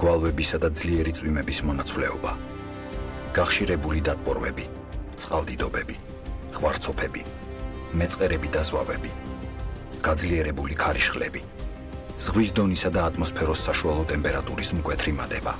გვალვებისა და ძლიერი წვიმების მონაცვლეობა, გახშირებული დატბორვები, წყალდიდობები, ღვარცოფები, მეწყერები და ზვავები, გაძლიერებული ქარიშხლები, ზღვის დონისა და ატმოსფეროს საშუალო ტემპერატურის მკვეთრი მადება,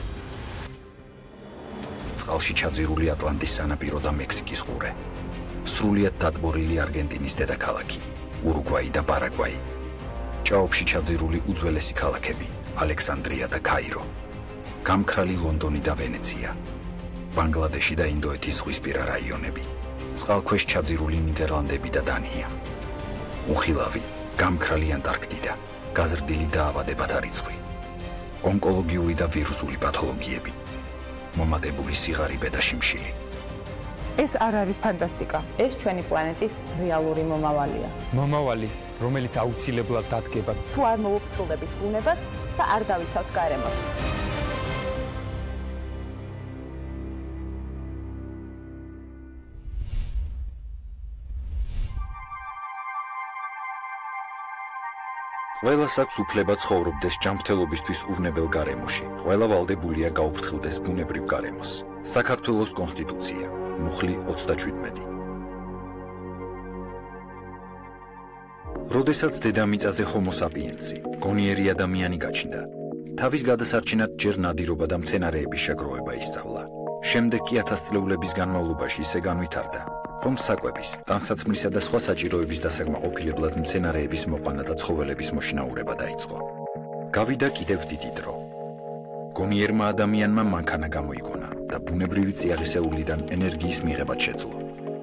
წყალში ჩაძირული ატლანტის სანაპირო და მექსიკის ყურე, სრულიად დატბორილი არგენტინის დედაქალაქი, ურუგვაი და პარაგვაი, ჭაობში ჩაძირული უძველესი ქალაქები, ალექსანდრია და ქაირო, გამქრალი ლონდონი და ვენეცია, ბანგლადეში და ინდოეთის ზღვისპირა რაიონები, წყალქვეშ ჩაძირული ნიდერლანდები და დანია, უხილავი, გამქრალი ანტარქტიდა, გაზრდილი დაავადებათა რიცხვი, ონკოლოგიური და ვირუსული პათოლოგიები, მომატებული სიღარიბე და შიმშილი. ეს არ არის ფანტასტიკა. ეს ჩვენი პლანეტის რეალური მომავალია. მომავალი, რომელიც აუცილებლად დადგება. თუ არ მოუფრთხილდებით ბუნებას და არ დავიცავთ გარემოს. ყველას აქვს უფლება ცხოვრობდეს ჯანმრთელობისთვის უვნებელ გარემოში. ყველა ვალდებულია გაუფრთხილდეს ბუნებრივ გარემოს. საქართველოს კონსტიტუცია, მუხლი 37. როდესაც დედამიწაზე ჰომო საპიენსი, გონიერი ადამიანი გაჩნდა, თავის გადასარჩენად ჯერ ნადირობა და მცენარეების შეგროვება ისწავლა. შემდეგ კი 1000 წლეულების განმავლობაში ისე განვითარდა, რომ საკვების, ტანსაცმლისა და სხვა საჭიროების დასაკმაყოფილებლად მცენარეების მოყვანა და ცხოველების მოშინაურება დაიწყო. გავიდა კიდევ დიდი დრო. გონიერმა ადამიანმა მანქანა გამოიგონა და ბუნებრივი წიაღისეულიდან ენერგიის მიღებად შეძლო.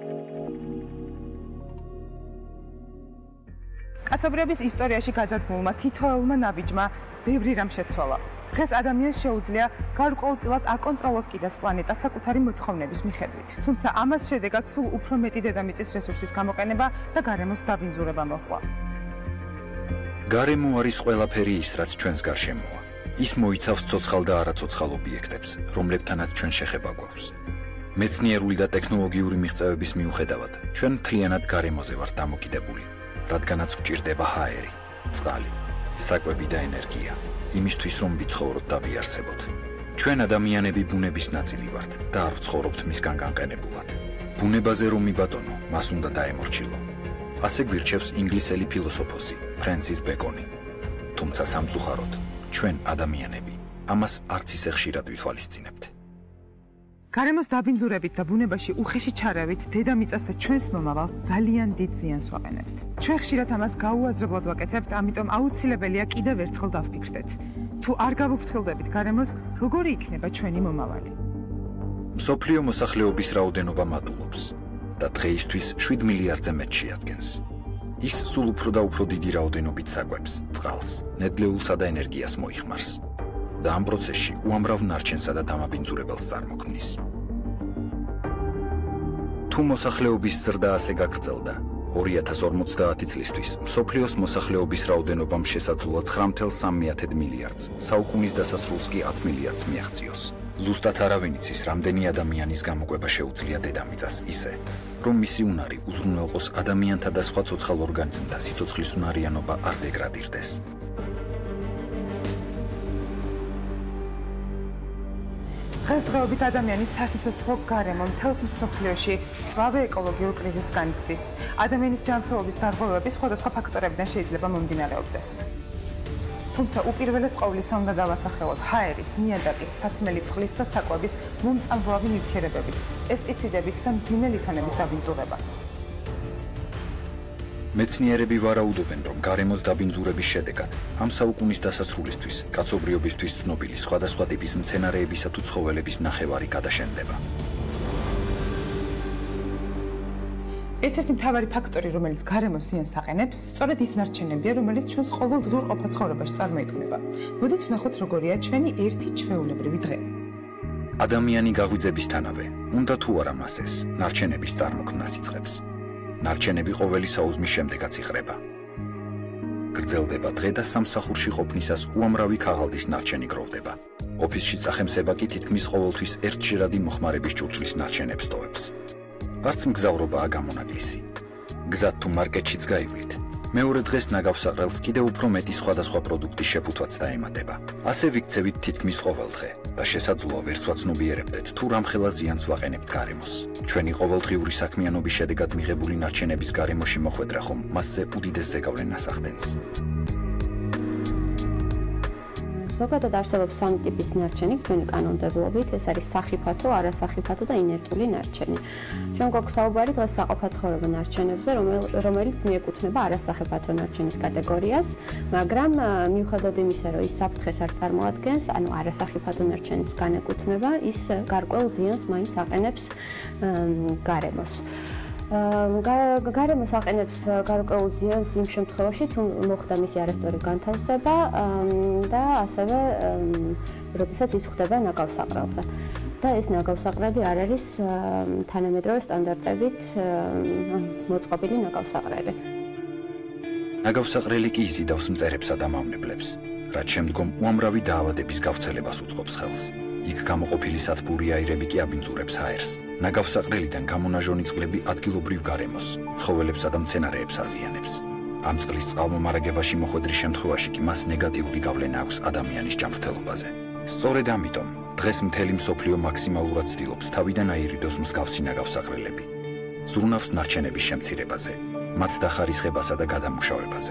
კაცობრიობის ისტორიაში გადადგმულმა თითოეულმა ნაბიჯმა ბევრი რამ შეცვალა. დღეს ადამიანს შეუძლია გარკვეულწილად აკონტროლოს კიდას პლანეტა საკუთარი მოთხოვნების მიხედვით. თუმცა ამას შედეგად სულ უფრო მეტი დედამიწის რესურსის გამოყენება და გარემოს დაბინძურება მოჰყვა. გარემო არის ყველაფერი ის, რაც ჩვენს გარშემოა. ის მოიცავს ცოცხალ და არაცოცხალ ობიექტებს, რომლებთანაც ჩვენ შეხება გვაქვს. მეცნიერული და ტექნოლოგიური მიღწევების მიუხედავად, ჩვენ მთლიანად გარემოზე ვართ დამოკიდებული, რადგანაც გვჭირდება ჰაერი, წყალი, საკვები და ენერგია, იმისთვის რომ ვიცხოვროთ და ვიარსებოთ. ჩვენ ადამიანები ბუნების ნაწილი ვართ და არ ვცხოვრობთ მისგან განყენებულად. ბუნებაზე რომ მიბატონო, მას უნდა დაემორჩილო. ასე გვირჩევს ინგლისელი ფილოსოფოსი ფრენსის ბეკონი. თუმცა სამწუხაროდ, ჩვენ ადამიანები ამას არც ისე ხშირად ვითვალისწინებთ. გარემოს დაბინძურებით და ბუნებაში უხეში ჩარევით დედამიწას და ჩვენს მომავალს ძალიან დიდ ზიანს ვაყენებთ. ჩვენ ხშირად ამას გაუაზრებლად ვაკეთებთ, ამიტომ აუცილებელია კიდევ ერთხელ დავფიქრდეთ. თუ არ გავუფრთხილდებით გარემოს, როგორი იქნება ჩვენი მომავალი? მსოფლიო მოსახლეობის რაოდენობა მატულობს და დღეისთვის 7 მილიარდზე მეტ შეადგენს. ის სულ უფრო და უფრო დიდი რაოდენობით საკვებს, წყალს, ნედლეულსა და ენერგიას მოიხმარს და ამ პროცესში უამრავ ნარჩენსა და დამაბინძურებელს წარმოქმნის. თუ მოსახლეობის ზრდა ასე გაგრძელდა, 2050 წლისთვის მსოფლიოს მოსახლეობის რაოდენობამ შესაძლოა 9.3 მილიარდს, საუკუნის დასასრულს კი 10 მილიარდს მიაღწიოს. ზუსტად არავინ იცის, რამდენი ადამიანის გამოკვება შეუძლია დედამიწას ისე, რომ მისი უნარი უზრუნველყოს ადამიანთა და სხვა ცოცხალ ორგანიზმთა სიცოცხლის უნარიანობა არ დეგრადირდეს. დღესდღეობით ადამიანის სასიცოცხლო გარემო მთელს მსოფლიოში მწვავე ეკოლოგიურ კრიზისს განიცდის. ადამიანის ჯანმრთელობის დარღვევები სხვადასხვა ფაქტორებიდან შეიძლება მომდინარეობდეს. თუმცა უპირველეს ყოვლისა უნდა დავასახელოთ ჰაერის, ნიადაგის, სასმელი წყლის და საკვების მომწამლავი ნივთიერებებით, პესტიციდებით და მძიმე ლითონებით დაბინძურება. მეცნიერები ვარაუდობენ, რომ გარემოს დაბინძურების შედეგად ამ საუკუნის დასასრულისთვის კაცობრიობისთვის ცნობილი სხვადასხვა ტიპის მცენარეებისა თუ ცხოველების ნახევარი გადაშენდება. ერთ-ერთი მთავარი ფაქტორი, რომელიც გარემოს ზიანს აყენებს, სწორედ ის ნარჩენებია, რომელიც ჩვენს ყოველდღიურ ყოფა-ცხოვრებაში წარმოიქმნება. მოდით ვნახოთ, როგორია ჩვენი ერთი ჩვეულებრივი დღე. ადამიანი გაღვიძებისთანავე, უნდა თუ არა მას ეს ნარჩენების წარმოქმნას იწყებს. ნარჩენები ყოველი საუზმის შემდეგაც იხრება. გრძელდება დღე და სამსახურში ყოფნისას უამრავი ქაღალდის ნარჩენი გროვდება. ოფისში წახემსება კი თითქმის ყოველთვის ერთჯერადი მოხმარების ჭურჭლის ნარჩენებს ტოვებს. არც მგზავრობაა გამონაკლისი. გზად თუ მარკეტშიც გაივლით, მეორე დღეს ნაგავსაყრელს კიდევ უფრო მეტი სხვადასხვა პროდუქტის შეფუთვაც დაემატება. ასე ვიქცევით თითქმის ყოველ დღე და შესაძლოა ვერც ვაცნობიერებდეთ თუ რამხელა ზიანს ვაყენებთ გარემოს. ჩვენი ყოველდღიური საქმიანობის შედეგად მიღებული ნარჩენების გარემოში მოხვედრა ხომ მასზე უდიდეს ზეგავლენას ახდენს. ზოგადად არსებობს სამი ტიპის ნარჩენი ჩვენი კანონმდებლობით, ეს არის სახიფათო, არასახიფათო და ინერტული ნარჩენი. ჩვენ გვაქვს საუბარი დღეს საყოფაცხოვრებო ნარჩენებზე, რომელიც მიეკუთვნება არასახიფათო ნარჩენის კატეგორიას, მაგრამ მიუხედავად იმისა, რომ ის საფრთხეს არ წარმოადგენს, ანუ არასახიფათო ნარჩენის განეკუთვნება, ის გარკვეულ ზიანს მაინც აყენებს გარემოს. გარემოს აყენებს გარკვეულ ზიანს იმ შემთხვევაში, თუ მოხდა მისი არასწორი განთავსება და ასევე როდესაც ის ხდება ნაგავსაყრელზე. და ეს ნაგავსაყრელი არ არის თანამედროვე სტანდარტებით მოწყობილი ნაგავსაყრელი. ნაგავსაყრელი კი იზიდავს მწერებსა და მავნებლებს, რაც შემდგომ უამრავი დაავადების გავრცელებას უწყობს ხელს. იქ გამოყოფილი სათბური აირები კი აბინძურებს ჰაერს. ნაგავსაყრელიდან გამონაჟონი წყლები ადგილობრივ გარემოს, ცხოველებსა და მცენარეებს აზიანებს. ამ წყლის წყალმომარაგებაში მოხვედრის შემთხვევაში კი მას ნეგატიური გავლენა აქვს ადამიანის ჯანმრთელობაზე. სწორედ ამიტომ დღეს მთელი მსოფლიო მაქსიმალურად ცდილობს თავიდან აირიდოს მსგავსი ნაგავსაყრელები. ზრუნავს ნარჩენების შემცირებაზე, მათ დახარისხებასა და გადამუშავებაზე.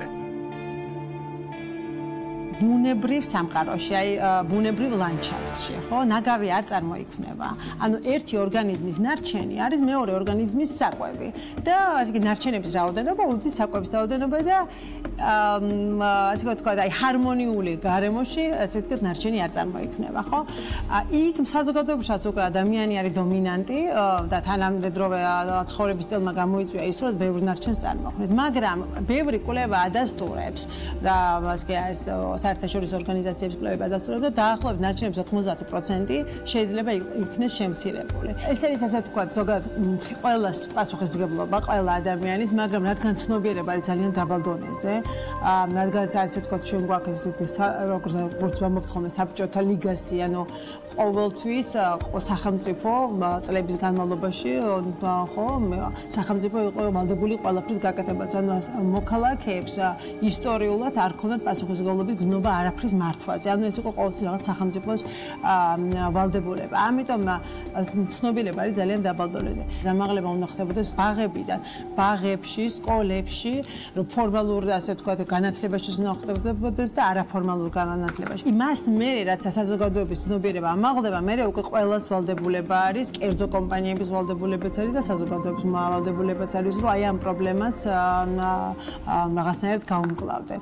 ბუნებრივ სამყაროში, აი ბუნებრივ ლანდშაფტში, ხო, ნაგავი არ წარმოიქმნება. ანუ ერთი ორგანიზმის ნარჩენი არის მეორე ორგანიზმის საკვები და ასე იგი ნარჩენების რაოდენობა უდრის საკვების რაოდენობა და ასე ვთქვათ, აი ჰარმონიული გარემოში, ასე ვთქვათ, ნარჩენი არ წარმოიქმნება, ხო? იქ საზოგადოებაშიც უკვე ადამიანი არის დომინანტი და თანამედროვე ცხოვრების სტილმა გამოიწვია ის, რომ ბევრ ნარჩენს წარმოქმნით, მაგრამ ბევრი კვლევა ადასტურებს და ასე ეს საერთაშორისო ორგანიზაციების კვლევები ადასტურებს და დაახლოებით ნარჩენების 90% შეიძლება იქნეს შემცირებული. ეს არის ასე ვთქვათ, ზოგადად ყველას პასუხისმგებლობა ყველა ადამიანის, მაგრამ რადგან ცნობიერება არის ძალიან დაბალ დონეზე, რადგან ასე ვთქვათ, ჩვენ გვაქვს როგორც მომხდომე საბჭოთა ლიგასი, ანუ ყოველთვის სახელმწიფო წლების განმავლობაში ხო სახელმწიფო იყო ვალდებული ყველაფრის გაკეთებას, ანუ მოქალაქეებს ისტორიულად არ ქონდათ პასუხისმგებლობის გზნობა არაფრის მართვაზე. ანუ ეს იყო ყოველთვის რაღაც სახელმწიფოს ვალდებულება. ამიტომ ცნობიერება არის ძალიან დაბალ დონეზე. ზამაღლება უნდა ხდებოდეს ბაღებიდან, ბაღებში, სკოლებში, რომ ფორმალურ ასე ვთქვათ განათლებაში უნდა ხდებოდეს და არაფორმალურ განათლებაში. იმას მე რაც საზოგადოების ცნობიერება ამაღლდება, მე უკვე ყველას ვალდებულება არის, კერძო კომპანიების ვალდებულებაც არის და საზოგადოების ვალდებულებაც არის, რომ აი ამ პრობლემას რაღაცნაირად გაუმკლავდეთ.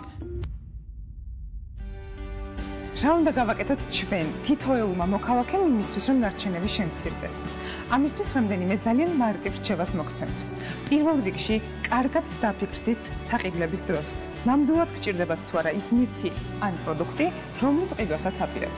რა უნდა გავაკეთოთ ჩვენ თითოეულმა მოქალაქემ იმისთვის, რომ ნარჩენები შემცირდეს? ამისთვის რამდენიმე ძალიან მარტივ რჩევას მოგცემთ. პირველ რიგში, კარგად დაფიქრდით საყიდლების დროს. ნამდვილად გჭირდებათ თუ არა ის ნივთი ან პროდუქტი, რომლის ყიდვასაც აპირებთ.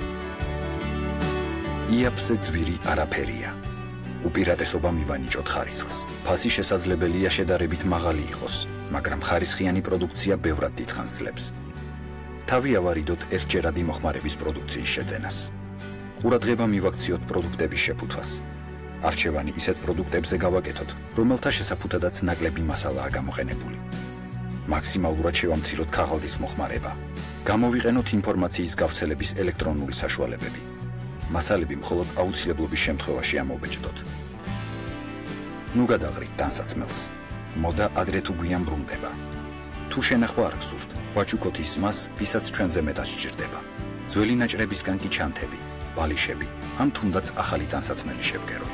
იაფზე ძვირი არაფერია. უპირატესობა მივანიჭოთ ხარისხს. ფასი შესაძლებელია შედარებით მაღალი იყოს, მაგრამ ხარისხიანი პროდუქცია ბევრად დიდხანს ძლებს. თავი ავარიდოთ ერთჯერადი მოხმარების პროდუქციის შეძენას. ყურადღება მივაქციოთ პროდუქტების შეფუთვას. არჩევანი ისეთ პროდუქტებზე გავაკეთოთ, რომელთა შესაფუთადაც ნაკლები მასალაა გამოყენებული. მაქსიმალურად შევამციროთ ქაღალდის მოხმარება. გამოვიყენოთ ინფორმაციის გავრცელების ელექტრონული საშუალებები. მასალები მხოლოდ აუცილებლობის შემთხვევაში ამოვბეჭდოთ. ნუ გადაღრით ტანსაცმელს. მოდა ადრე თუ გვიან ბრუნდება. თუ შენახვა არ გსურთ, ვაჩუქოთ ის მას, ვისაც ჩვენზე მეტად სჭირდება. ძველი ნაჭრებისგან კი ჩანთები, ბალიშები, ან თუნდაც ახალი ტანსაცმელი შევგეროთ.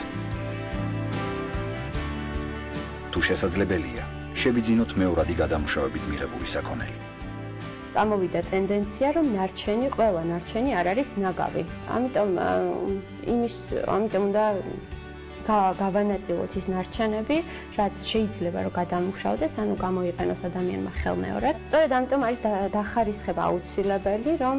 თუ შესაძლებელია, შევიძინოთ მეორადი გადამუშავებით მიღებული საქონელი. Წამოვიდა ტენდენცია, რომ ყველა ნარჩენი არ არის ნაგავი. ამიტომ უნდა გავანაწილოთ ის ნარჩენები, რაც შეიძლება რომ გადამუშავდეს, ანუ გამოიყენოს ადამიანმა ხელმეორედ. სწორედ ამიტომ არის დახარისხება აუცილებელი, რომ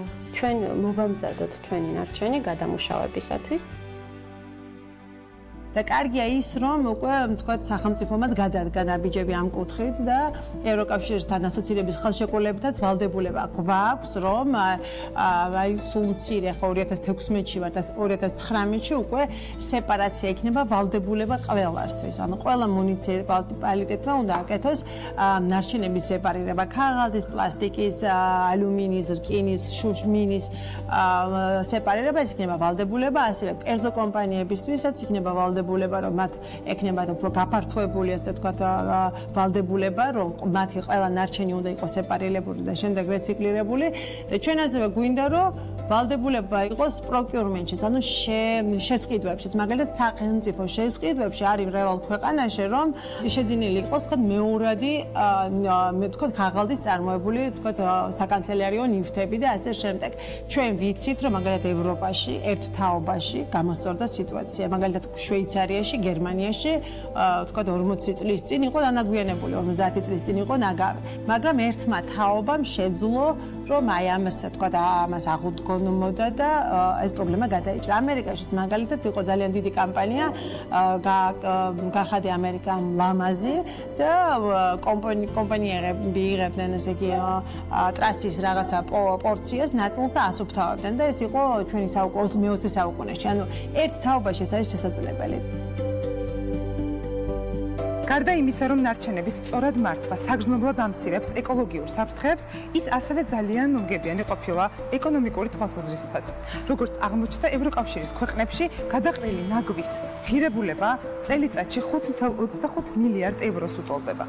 ჩვენ მოვამზადოთ ჩვენი ნარჩენი გადამუშავებისათვის. და კარგია ის, რომ უკვე თქვა სახელმწიფომაც გადადგა ბიჯები ამ კუთხით და ევროკავშირთან ასოცირების ხელშეკრულებითაც ვალდებულება გვაქვს, რომ აი სულ მცირე ხო 2016-ში ვარ და 2019-ში უკვე სეპარაცია იქნება ვალდებულება ყველასთვის. ანუ ყველა მუნიციპალიტეტმა უნდა აკეთოს ნარჩენების სეპარირება ქაღალდის, პლასტიკის, ალუმინის, რკინის, შუშმინის სეპარირება ეს იქნება ვალდებულება, ასევე კერძო კომპანიებისთვისაც იქნება ვალდებულება, რომ მათ ექნებათ უფრო გაფართოებული, ასე ვთქვათ, ვალდებულება, რომ მათი ყველა ნარჩენი უნდა იყოს სეპარირებული და შემდეგ რეციკლირებული. და ჩვენ ასევე გვინდა, რომ ვალდებულება იყოს პროკიურმენტშიც, ანუ შესყიდვებშიც, მაგალითად სახელმწიფო შესყიდვებში არის მრავალ ქვეყანაში, რომ შეძენილი იყოს, თქვათ, მეორადი, თქვათ, ქაღალდის წარმოებული, თქვათ, საკანცელერიო ნივთები და ასე შემდეგ. ჩვენ ვიცით, რომ მაგალითად ევროპაში ერთ თაობაში გამოსწორდა სიტუაცია, მაგალითად შვეიცარიაში, გერმანიაში, თქვათ, 40 წლის წინ იყო დანაგვიანებული, 50 წლის წინ იყო ნაგავი, მაგრამ ერთმა თაობამ შეძლო, რომ აი ამას, თქვათ, ამას აღუდგონმოდა და ეს პრობლემა გადაიჭრა. ამერიკაშიც მაგალითად იყო ძალიან დიდი კამპანია, გახადი ამერიკამ ლამაზი და კომპანიები იღებდნენ ესე იგი ტრასის რაღაცა პორციას ნაწილს და ასუფთავებდნენ და ეს იყო ჩვენი მე-20 საუკუნეში. ანუ ერთ თაობაში ეს არის შესაძლებელი. გარდა იმისა, რომ ნარჩენების სწორად მართვა საგრძნობლად ამცირებს ეკოლოგიურ საფრთხეებს, ის ასევე ძალიან მომგებიანი ყოფილა ეკონომიკური თვალსაზრისითაც. როგორც აღმოჩნდა ევროკავშირის ქვეყნებში, გადაყრილი ნაგვის ღირებულება წელიწადში 5.25 მილიარდ ევროს უტოლდება.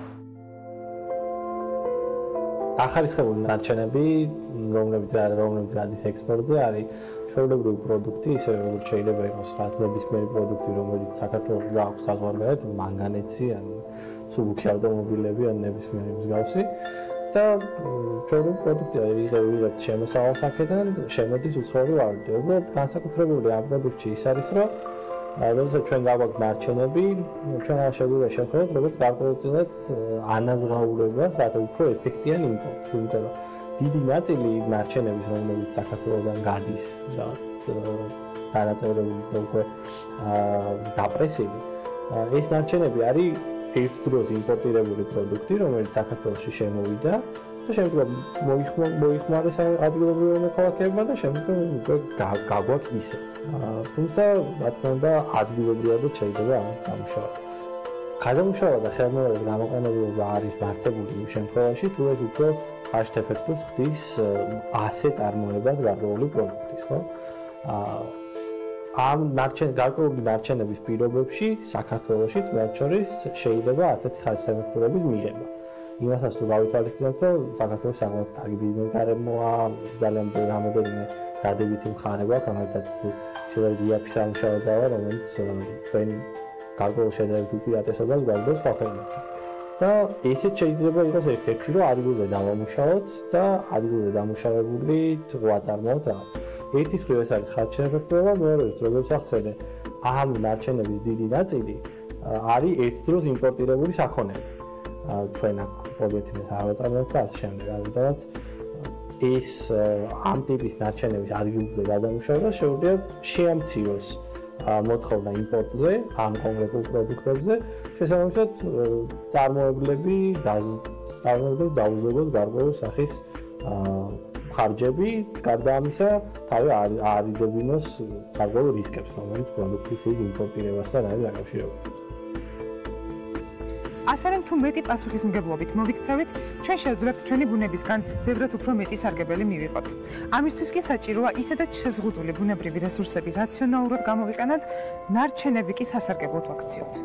ახალისხებული ნარჩენები, რომლებიც გადის ექსპორტზე, არის ჩვეულებრივი პროდუქტი, ისე როგორც შეიძლება იყოს რაც ნებისმიერი პროდუქტი, რომელიც საქართველოს გააქვს საზღვარგარეთ, მანგანეცი, ან სუბუქი ავტომობილები, ან ნებისმიერი მსგავსი. და ჩვეულებრივი პროდუქტი იღებთ შემოსავალს აქედან, შემოდის უცხოური ვალუტი. უბრალოდ განსაკუთრებული ამ პროდუქტში ის არის, რომ როდესაც ჩვენ გავაქვს ნარჩენები, ჩვენ არ შეგვიძლია შევხედოთ, როგორც გარკვეულწილად ანაზღაურებას, რათა უფრო ეფექტიან იმპორტს, იმიტომ რომ დიდი ნაწილი ნარჩენების, რომელიც საქართველოსგან გადის, რაც დანაწევრებული და უკვე დაპრესილი, ეს ნარჩენები არის ერთდროს იმპორტირებული პროდუქტი, რომელიც საქართველოში შემოვიდა და შემდგომ მოიხმარეს ადგილობრივ მოქალაქეებმა და შემდგომ უკვე გაგვაქვს ისე. თუმცა, რა თქმა უნდა, ადგილობრივადაც შეიძლება ამას დამუშავა. გადამუშავა და ხელმეორედ გამოყენებობა არის მართებული იმ შემთხვევაში, თუ ეს უფრო hard effect-ს ხდის ასე წარმოებას გარკვეული პროდუქტის, ხო? ამ გარკვეული ნარჩენების პირობებში საქართველოშიც მათ შორის შეიძლება ასეთი ხარჯ-სანახაობის მიღება. იმასაც თუ გავითვალისწინებთ, რომ საქართველოს საკმაოდ კარგი ბიზნესგარემოა, ძალიან რამდენიმე დადებითი მხარეები აქვს, ამათაც შეიძლება იაფის ამუშავა დავა, რომელიც ჩვენ გარკვეულ შედეგებს უპირატესობას გვაქვს სხვა ქვეყნებთან. და ესეც შეიძლება იყოს ეფექტი, რომ ადგილზე დავამუშავოთ და ადგილზე დამუშავებული ვაწარმოოთ რაღაც. ერთის მხრივ ეს არის ხარჯ-შეფერხება, მეორეს როგორც ახსენე, ამ ნარჩენების დიდი ნაწილი არის ერთდროს იმპორტირებული საქონელი. ჩვენ აქ პოლიეთილენს არ ვაწარმოებთ და ასე შემდეგ. ამიტომაც ეს ამ ტიპის ნარჩენების ადგილზე გადამუშავება შეუძლია შეამციროს მოთხოვნა იმპორტზე, ამ კონკრეტულ პროდუქტებზე, შესაბამისად წარმოებლები დაუზოგოს გარკვეული სახის ხარჯები, გარდა ამისა, თავი არიდებინოს გარკვეულ რისკებს, რომელიც პროდუქტის იმპორტირებასთან არის დაკავშირებული. ასე რომ თუ მეტი პასუხისმგებლობით მოვიქცევით, ჩვენ შევძლებთ ჩვენი ბუნებისგან ბევრად უფრო მეტი სარგებელი მივიღოთ. ამისთვის კი საჭიროა ისედაც შეზღუდული ბუნებრივი რესურსები რაციონალურად გამოვიყენოთ, ნარჩენები კი სასარგებლოდ ვაქციოთ.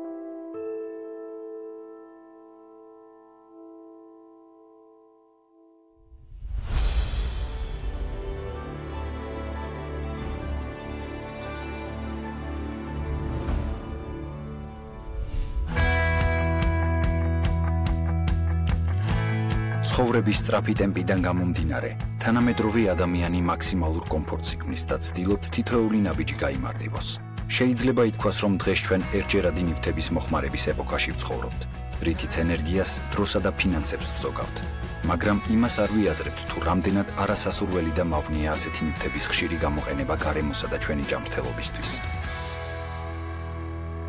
ცხოვრების სწრაფი ტემპიდან გამომდინარე, თანამედროვე ადამიანი მაქსიმალურ კომფორტს იკმის და ცდილობს თითოეული ნაბიჯი გაიმარტივოს. შეიძლება ითქვას, რომ დღეს ჩვენ ერთჯერადი ნივთების მოხმარების ეპოქაში ვცხოვრობთ, რითიც ენერგიას, დროსა და ფინანსებს ვზოგავთ. მაგრამ იმას არ ვიაზრებთ, თუ რამდენად არასასურველი და მავნეა ასეთი ნივთების ხშირი გამოყენება გარემოსა და ჩვენი ჯანმრთელობისთვის.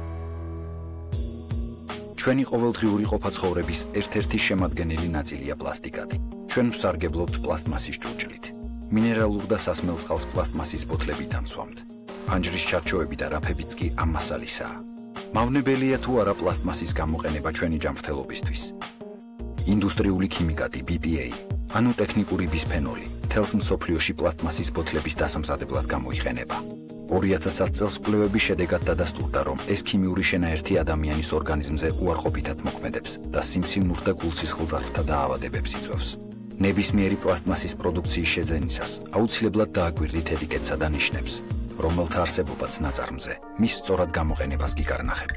ჩვენი ყოველდღიური ყოფა-ცხოვრების ერთ-ერთი შემადგენელი ნაწილია პლასტიკატი. ჩვენ ვსარგებლობთ პლასტმასის ჭურჭლით. მინერალურ და სასმელ წყალს პლასტმასის ბოთლებით ამცვამთ. ფანჯრის ჩარჩოები და რაფებიც კი ამ მასალისაა. მავნებელია თუ არა პლასტმასის გამოყენება ჩვენი ჯანმრთელობისთვის. ინდუსტრიული ქიმიკატი BPA, ანუ ტექნიკური ბისფენოლი, მთელს მსოფლიოში პლასტმასის ბოთლების დასამზადებლად გამოიყენება. 2010 წელს კვლევების შედეგად დადასტურდა, რომ ეს ქიმიური შენაერთი ადამიანის ორგანიზმზე უარყოფითად მოქმედებს და სიმსივნურ და გულსისხლძარღვთა დაავადებებს იწვევს. ნებისმიერი პლასტმასის პროდუქციის შეძენისას აუცილებლად დააგვირდით ეტიკეტსა და ნიშნებს, რომელთა არსებობაც ნაწარმზე მის სწორად გამოყენებას გიკარნახებთ.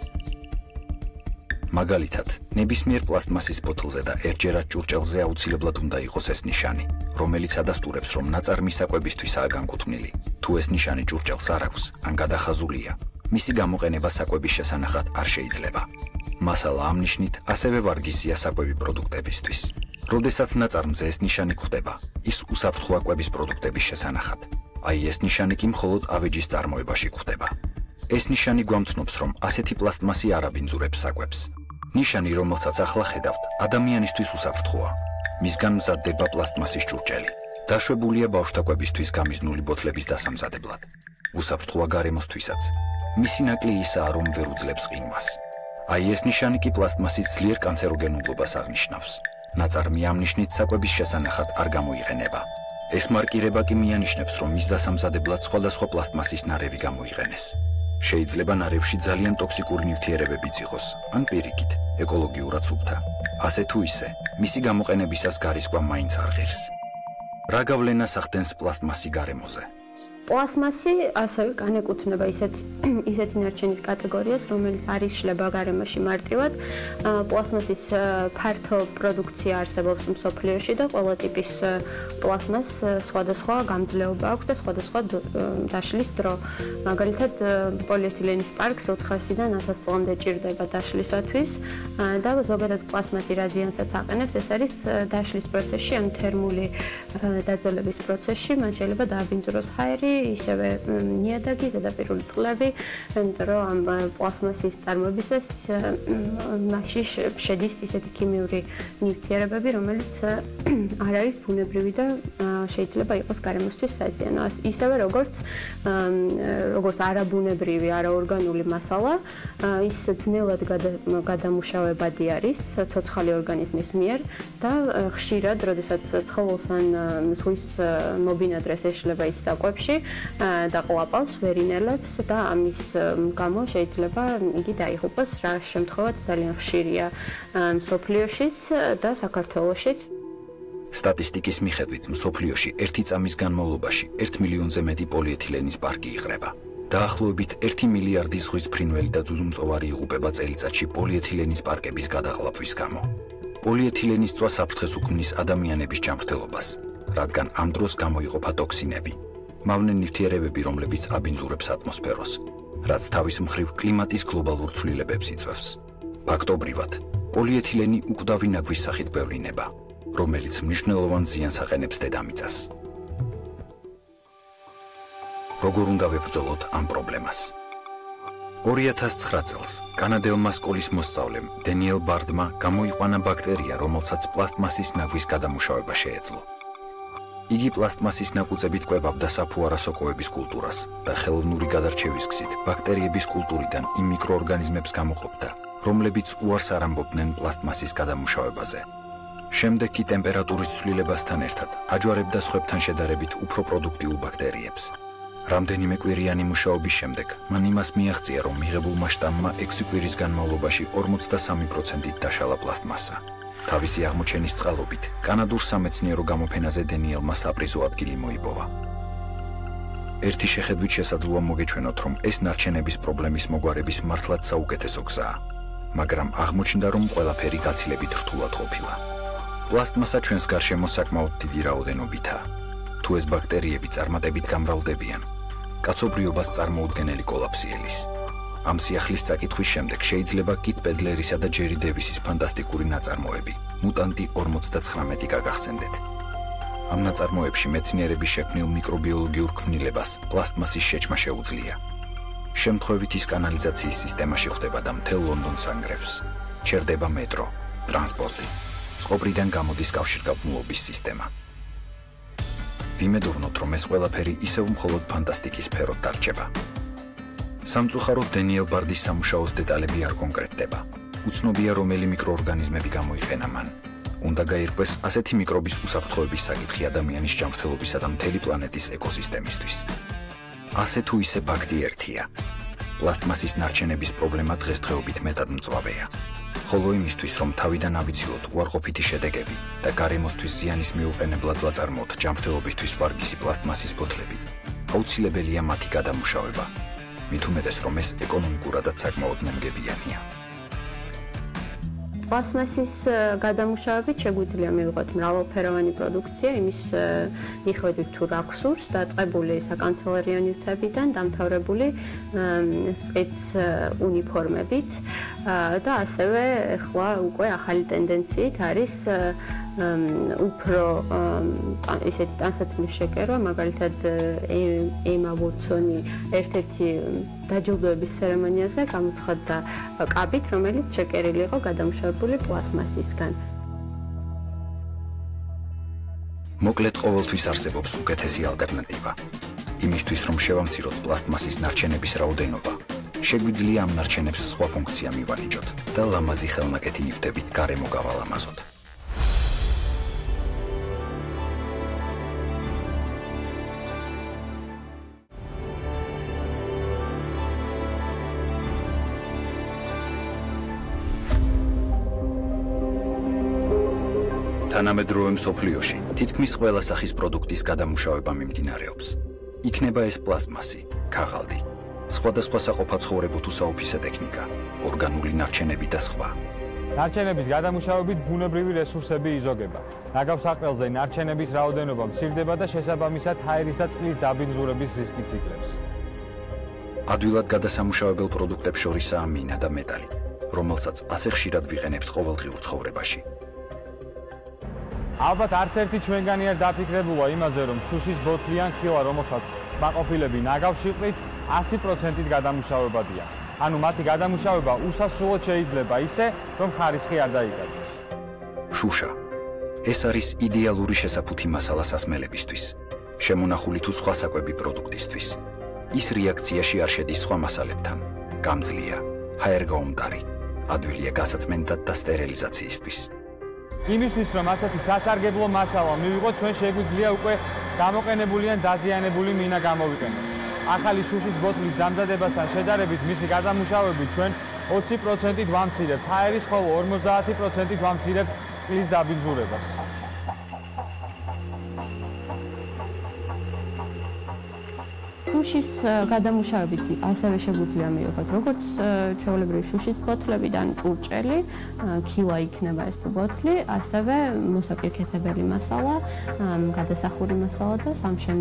მაგალითად, ნებისმიერ პლასტმასის ბოთლზე და ერთჯერად ჭურჭელზე აუცილებლად უნდა იყოს ეს ნიშანი, რომელიც ადასტურებს, რომ ნაწარმი საკვებისთვისაა განკუთვნილი. თუ ეს ნიშანი ჭურჭელს არ აქვს, ან გადახაზულია, მისი გამოყენება საკვების შესანახად არ შეიძლება. მასალა ამ ნიშნით ასევე ვარგისია საკვები პროდუქტებისთვის. როდესაც ნაწარმზე ეს ნიშანი გვხვდება, ის უსაფრთხოა კვების პროდუქტების შესანახად. აი ეს ნიშანი კი მხოლოდ ავეჯის წარმოებაში გვხვდება. ეს ნიშანი გვამცნობს, რომ ასეთი პლასტმასი არ აბინძურებს საკვებს. ნიშანი, რომელსაც ახლა ხედავთ, ადამიანისთვის უსაფრთხოა. მისგან მზადდება პლასტმასის ჭურჭელი. დაშვებულია ბავშვთა კვებისთვის გამიზნული ბოთლების დასამზადებლად. უსაფრთხოა გარემოსთვისაც. მისი ნაკლი ისაა, რომ ვერ უძლებს ყინვას. აი ეს ნიშანი კი პლასტმასის ძლიერ კანცეროგენულობას აღნიშნავს. ნაწარმი ამ ნიშნით საკვების შესანახად არ გამოიყენება. ეს მარკირება კი მიანიშნებს, რომ მის დასამზადებლად სხვადასხვა პლასტმასის ნარევი გამოიყენეს. შეიძლება ნარევში ძალიან ტოქსიკური ნივთიერებებიც იყოს, ან პირიქით, ეკოლოგიურად სუფთა. ასე თუ ისე, მისი გამოყენებისას გარისკვა მაინც არ ღირს. რა გავლენას ახდენს პლასტმასი გარემოზე? პლასტმასი ასევე განეკუთვნება ისეთი ნარჩენის კატეგორიას, რომელიც არ იშლება გარემოში მარტივად. პლასტმასის ფართო პროდუქცია არსებობს მსოფლიოში და ყველა ტიპის პლასტმას სხვადასხვა გამძლეობა აქვს და სხვადასხვა დაშლის დრო. მაგალითად, პოლიეთილენის პარკს 400-დან 1000 წლამდე ჭირდება დაშლისათვის და ზოგადად პლასტმასი რა ზიანსაც აყენებს, ეს არის დაშლის პროცესში, ან თერმული დაძველების პროცესში, მან შეიძლება დააბინძუროს ჰაერი, ისევე ნიადაგი, ზედაპირული წყლები, იმიტომ რომ ამ პლასტმასის წარმოებისას მასში შედის ისეთი ქიმიური ნივთიერებები, რომელიც არ არის ბუნებრივი და შეიძლება იყოს გარემოსთვის საზიანო. ისევე როგორც არაბუნებრივი, არაორგანული მასალა, ის ძნელად გადამუშავებადი არის ცოცხალი ორგანიზმის მიერ და ხშირად, როდესაც ცხოველს ან ზღვის მობინადრეს ეშლება ის საკვებში და ყვაპავს, ვერ ინელებს და ამის გამო შეიძლება იგი დაიღუპოს, რა შემთხვევაც ძალიან ხშირია მსოფლიოშიც და საქართველოშიც. სტატისტიკის მიხედვით, მსოფლიოში 1 წამის განმავლობაში 1 მილიონზე მეტი პოლიეთილენის პარკი იღრება. დაახლოებით 1 მილიარდი ზღვის ფრინველი და ძუძუმწოვარი იღუპება წელიწადში პოლიეთილენის პარკების გადაღლაპვის გამო. პოლიეთილენის წვა საფრთხეს უქმნის ადამიანების ჯანმრთელობას, რადგან ამ დროს გამოიყოფა ტოქსინები, მავნე ნივთიერებები, რომლებიც აბინძურებს ატმოსფეროს, რაც თავის მხრივ კლიმატის გლობალურ ცვლილებებს იწვევს. ფაქტობრივად, პოლიეთილენი უკვდავი ნაგვის სახით გვევლინება, რომელიც მნიშვნელოვან ზიანს აყენებს დედამიწას. როგორ უნდა ვებრძოლოთ ამ პრობლემას? 2009 წელს კანადელმა სკოლის მოსწავლემ დენიელ ბარდმა გამოიყვანა ბაქტერია, რომელსაც პლასტმასის ნაგვის გადამუშავება შეეძლო. იგი პლასტმასის ნაკუწებით კვებავდა საფუარა სოკოების კულტურას და ხელოვნური გადარჩევის გზით ბაქტერიების კულტურიდან იმ მიკროორგანიზმებს გამოყოფდა, რომლებიც უარს არ ამბობდნენ პლასტმასის გადამუშავებაზე. შემდეგ კი ტემპერატურის ცვლილებასთან ერთად აჯვარებდა სხვებთან შედარებით უფრო პროდუქტიულ ბაქტერიებს. რამდენიმე კვირიანი მუშაობის შემდეგ მან იმას მიაღწია, რომ მიღებულმა შტამმა 6 კვირის განმავლობაში 43%-ით დაშალა პლასტმასა. თავისი აღმოჩენის წყალობით კანადურ სამეცნიერო გამოფენაზე დენიელმა საპრიზო ადგილი მოიპოვა. ერთი შეხედვით შესაძლოა მოგეჩვენოთ, რომ ეს ნარჩენების პრობლემის მოგვარების მართლაც საუკეთესო გზაა, მაგრამ აღმოჩნდა, რომ ყველაფერი გაცილებით რთულად ყოფილა. პლასტმასა ჩვენს გარშემო საკმაოდ დიდი რაოდენობითაა. თუ ეს ბაქტერიები წარმატებით გამრავლდებიან, კაცობრიობას წარმოუდგენელი კოლაფსი ელის. ამ სიახლის წაკითხვის შემდეგ შეიძლება კით პედლერისა და ჯერი დევისის ფანტასტიკური ნაწარმოები, მუტანტი 49 გაგახსენდეთ. ამ ნაწარმოებში მეცნიერების შექმნილ მიკრობიოლოგიურ ქმნილებას პლასტმასის შეჭმა შეუძლია. შემთხვევით ის კანალიზაციის სისტემაში ხვდება და მთელ ლონდონს ანგრევს. ჩერდება მეტრო, ტრანსპორტი, წყობრიდან გამოდის კავშირგაბმულობის სისტემა. ვიმედოვნოთ, რომ ეს ყველაფერი ისევ მხოლოდ ფანტასტიკის სფეროთ დარჩება. სამწუხაროდ დენიელ ბარდის სამუშაოს დეტალები არ კონკრეტდება. უცნობია, რომელი მიკროორგანიზმები გამოიყენა მან. უნდა გაირკვეს ასეთი მიკრობის უსაფრთხოების საკითხი ადამიანის ჯანმრთელობისა და მთელი პლანეტის ეკოსისტემისთვის. ასე თუ ისე ფაქტი ერთია. პლასტმასის ნარჩენების პრობლემა დღესდღეობით მეტად მწვავეა. ხოლო იმისთვის, რომ თავიდან ავიცილოთ უარყოფითი შედეგები და გარემოსთვის ზიანის მიუყენებლად ვაწარმოოთ ჯანმრთელობისთვის ვარგისი პლასტმასის ბოთლები, აუცილებელია მათი გადამუშავება. მით უმეტეს, რომ ეს ეკონომიკურადაც საკმაოდ მომგებიანია. პლასტმასის გადამუშავებით შეგვიძლია მივიღოთ მრავალფეროვანი პროდუქცია, იმის მიხედვით თუ რა გვსურს, დაწყებული საკანცელერიო ნივთებიდან, დამთავრებული სპეცუნიფორმებით და ასევე ახლა უკვე ახალი ტენდენციით არის უფრო ისეთი ტანსაცმლის შეკერვა, მაგალითად ემა ვოტსონი ერთ-ერთი დაჯილდოების ცერემონიაზე გამოცხადდა კაბით, რომელიც შეკერილი იყო გადამუშავებული პლასტმასისგან. მოკლედ, ყოველთვის არსებობს უკეთესი ალტერნატივა. იმისთვის, რომ შევამციროთ პლასტმასის ნარჩენების რაოდენობა, შეგვიძლია ამ ნარჩენებს სხვა ფუნქცია მივანიჭოთ და ლამაზი ხელნაკეთი ნივთებით გარემო გავალამაზოთ. თანამედროვე მსოფლიოში თითქმის ყველა სახის პროდუქტის გადამუშავება მიმდინარეობს. იქნება ეს პლასტმასი, ქაღალდი, სხვადასხვა საყოფაცხოვრებო თუ საოფისე ტექნიკა, ორგანული ნარჩენები და სხვა. ნარჩენების გადამუშავებით ბუნებრივი რესურსები იზოგება. ნაგავსაყრელზე ნარჩენების რაოდენობა მცირდება და შესაბამისად ჰაერის და წყლის დაბინძურების რისკიც იკლებს. ადვილად გადასამუშავებელ პროდუქტებს შორისაა მინა და მეტალი, რომელსაც ასე ხშირად ვიყენებთ ყოველდღიურ ცხოვრებაში. ალბათ არც ერთი ჩვენგანი არ დაფიქრებულა იმაზე, რომ შუშის ბოთლი ან ხილა, რომელსაც კმაყოფილები ნაგავში ყრით, 100%-ით გადამუშავებადია. ანუ მათი გადამუშავება უსასრულოდ შეიძლება ისე, რომ ხარისხი არ დაიკარგოს. შუშა. ეს არის იდეალური შესაფუთი მასალა სასმელებისთვის, შემონახული თუ სხვა საკვები პროდუქტისთვის. ის რეაქციაში არ შედის სხვა მასალებთან. გამძლეა, ჰაერგაუმტარი, ადვილია გასაწმენდად და სტერილიზაციისთვის. იმისთვის, რომ ასეთი სასარგებლო მასალა მივიღოთ, ჩვენ შეგვიძლია უკვე გამოყენებული ან დაზიანებული მინა გამოვიყენოთ. ახალი შუშის ბოთლის დამზადებასთან შედარებით მისი გადამუშავებით ჩვენ 20%-ით ვამცირებთ ჰაერის, ხოლო 50%-ით ვამცირებთ წყლის დაბინძურებას. შუშის გადამუშავებით ასევე შეგვიძლია მივიღოთ როგორც ჩვეულებრივი შუშის ბოთლებიდან ჭურჭელი, ქილა იქნება ეს ბოთლი, ასევე მოსაპირკეთებელი მასალა, გადასახური მასალა და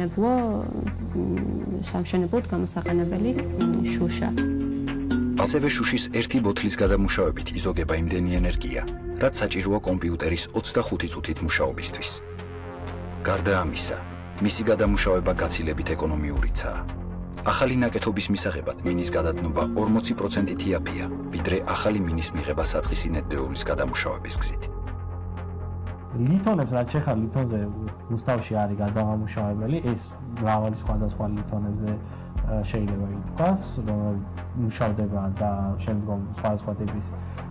სამშენებლოდ გამოსაყენებელი შუშა. ასევე შუშის ერთი ბოთლის გადამუშავებით იზოგება იმდენი ენერგია, რაც საჭიროა კომპიუტერის 25 წუთით მუშაობისთვის. გარდა ამისა, მისი გადამუშავება გაცილებით ეკონომიურიცაა. ახალი ნაკეთობის მისაღებად მინის გადადნობა 40%-ით იაფია, ვიდრე ახალი მინის მიღება საწყისი ნედლეულის გადამუშავების გზით. ლითონებს რაც შეხარ ლითონზე რუსთავში არის გადამუშავებელი, ეს მრავალი სხვადასხვა ლითონებზე შეიძლება ითქვას, რომელიც მუშავდება და შემდგომ სხვადასხვა ტიპის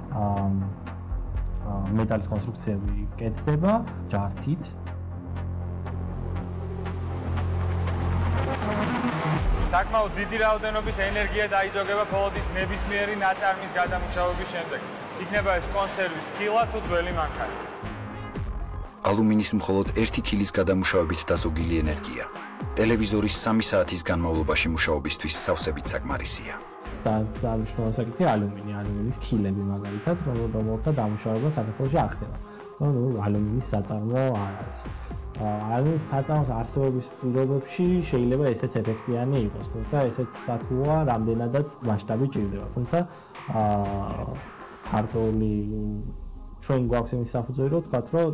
მეტალის კონსტრუქციები კეთდება ჯართით. საკმაოდ დიდი რაოდენობის ენერგია დაიზოგება ფოლოდის ნებისმიერი ნაწარმის გადამუშავების შემდეგ. იქნება ეს კონსერვის ქილა თუ ძველი მანქანა. ალუმინის მხოლოდ 1 ქილის გადამუშავებით დაზოგილი ენერგია ტელევიზორის 3 საათის განმავლობაში მუშაობისთვის სავსებით საკმარისია. დამუშავება საკითხი ალუმინის ქილები მაგალითად, რომელთა დამუშავება საქართველოში არ ხდება. ალუმინის საწარმო არ არის. ალუმინის საწარმოს არსებობის პირობებში შეიძლება ესეც ეფექტიანი იყოს, თუმცა ესეც სათუა რამდენადაც მასშტაბი ჭირდება. თუმცა ქართული ჩვენ გვაქვს იმის საფუძველი, რომ ვთქვათ, რომ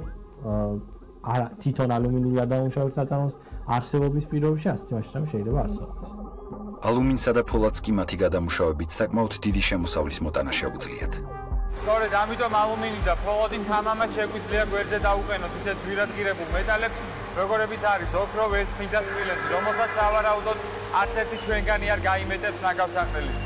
თვითონ ალუმინის გადამუშავების საწარმოს არსებობის პირობებში ასეთი მასშტაბი შეიძლება არსებობს. ალუმინსა და ფოლადს კი მათი გადამუშავებით საკმაოდ დიდი შემოსავლის მოტანა შეუძლიათ. სწორედ ამიტომ ალუმინი და ფოლადი თამამად შეგვიძლია გვერდზე დაუყენოთ ისეთ ძვირადღირებულ მეტალებს, როგორებიც არის ოქრო, ვერცხლი და სპილენძი, რომელსაც სავარაუდოდ არც ერთი ჩვენგანი არ გაიმეტებს ნაგავსახდელის.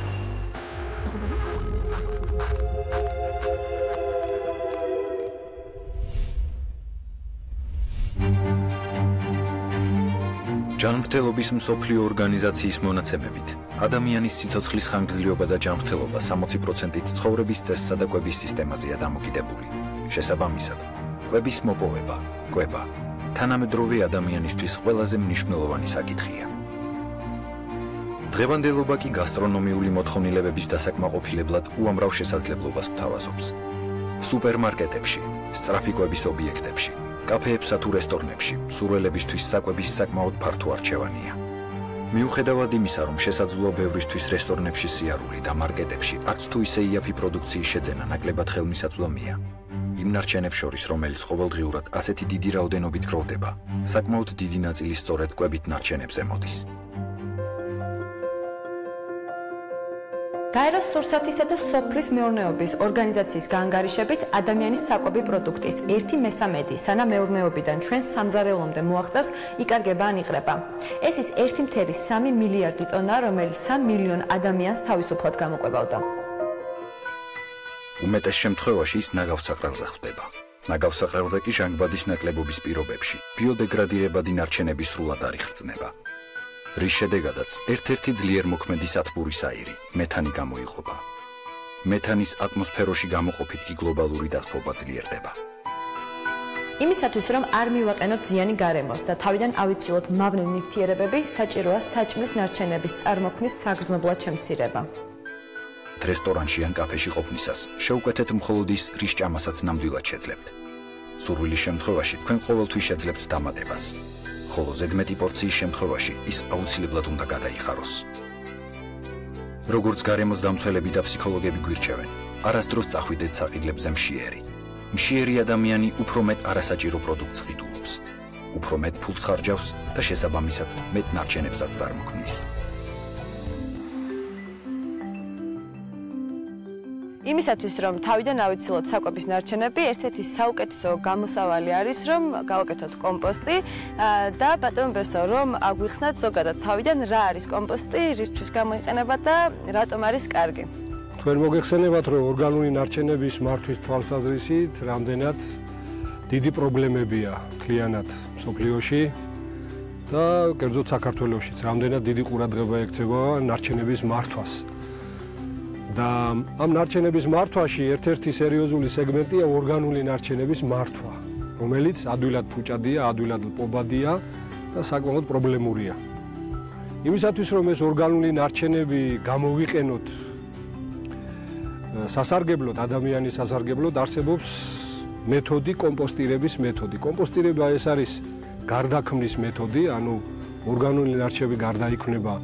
ჯანმრთელობის მსოფლიო ორგანიზაციის მონაცემებით, ადამიანის სიცოცხლის ხანგრძლივობა და ჯანმრთელობა 60%-ით ცხოვრების წესსა და კვების სისტემაზეა დამოკიდებული. შესაბამისად, კვების მოპოვება, კვება, თანამედროვე ადამიანისთვის ყველაზე მნიშვნელოვანი საკითხია. დღევანდელობა კი გასტრონომიული მოთხოვნილებების დასაკმაყოფილებლად უამრავ შესაძლებლობას გვთავაზობს. სუპერმარკეტებში, სწრაფი კვების ობიექტებში, კაფეებსა თუ რესტორნებში სურველებისთვის საკვების საკმაოდ ფართო არჩევანია. მიუხედავად იმისა, რომ შესაძლოა ბევრისთვის რესტორნებში სიარული და მარკეტებში არც თუ ისე იაფი პროდუქციის შეძენა ნაკლებად ხელმისაწვდომია. იმ ნარჩენებს შორის, რომელიც ყოველდღიურად ასეთი დიდი რაოდენობით გროვდება, საკმაოდ დიდი ნაწილი სწორედ კვებით ნარჩენებზე მოდის. გაეროს სურსათისა და სოფლის მეურნეობის ორგანიზაციის გაანგარიშებით ადამიანის საკვები პროდუქტის 1/3, სანამ მეურნეობიდან ჩვენს სამზარეულომდე მოაღწევს, იკარგება ან იყრება. ეს ის 1.3 მილიარდი ტონა, რომელიც 3 მილიონ ადამიანს თავისუფლად გამოყვებავდა. უმეტეს შემთხვევაში ის ნაგავსაყრელზე ხვდება. ნაგავსაყრელზე კი ჟანგბადის ნაკლებობის პირობებში ბიოდეგრადირებადი ნარჩენები სრულად არ იხრძნება. რის შედეგადაც ერთ-ერთი ძლიერ მოქმედი სათბურის აირი, მეთანი გამოიყოფა. მეთანის ატმოსფეროში გამოყოფით კი გლობალური დათბობა ძლიერდება. იმისათვის, რომ არ მივაყენოთ ზიანი გარემოს და თავიდან ავიცილოთ მავნე ნივთიერებები, საჭიროა საჭმლის ნარჩენების წარმოქმნის საგრძნობლად შემცირება. რესტორანში ან კაფეში ყოფნისას შევკვეთეთ მხოლოდ ის, რის ჭამასაც ნამდვილად შეძლებთ. სურვილის შემთხვევაში თქვენ ყოველთვის შეძლებთ დამატებას. ხოლო ზედმეტი პორციის შემთხვევაში ის აუცილებლად უნდა გადაიხაროს. როგორც გარემოს დამცველები და ფსიქოლოგები გვირჩევენ, არასდროს წახვიდეთ საყიდლებზე მშიერი. მშიერი ადამიანი უფრო მეტ არასაჭირო პროდუქტს ყიდულობს, უფრო მეტ ფულს ხარჯავს და შესაბამისად მეტ ნარჩენებსაც წარმოქმნის. იმისათვის, რომ თავიდან ავიცილოთ საკვების ნარჩენები, ერთ-ერთი საუკეთესო გამოსავალი არის, რომ გავაკეთოთ კომპოსტი და ბატონო ბესო, რომ აგვიხსნათ ზოგადად თავიდან რა არის კომპოსტი, რისთვის გამოიყენება და რატომ არის კარგი. თქვენ მოგეხსენებათ, რომ ორგანული ნარჩენების მართვის თვალსაზრისით რამდენად დიდი პრობლემებია მთლიანად მსოფლიოში და კერძოდ საქართველოშიც რამდენად დიდი ყურადღება ექცევა ნარჩენების მართვას. და ამ ნარჩენების მართვაში ერთ-ერთი სერიოზული სეგმენტია ორგანული ნარჩენების მართვა, რომელიც ადვილად ფუჭადია, ადვილად პობადია და საკმაოდ პრობლემურია. იმისათვის, რომ ეს ორგანული ნარჩენები გამოვიყენოთ სასარგებლოდ, ადამიანის სასარგებლოდ, არსებობს მეთოდი, კომპოსტირების მეთოდი. კომპოსტირება ეს არის გარდაქმნის მეთოდი, ანუ ორგანული ნარჩენები გარდაიქმნება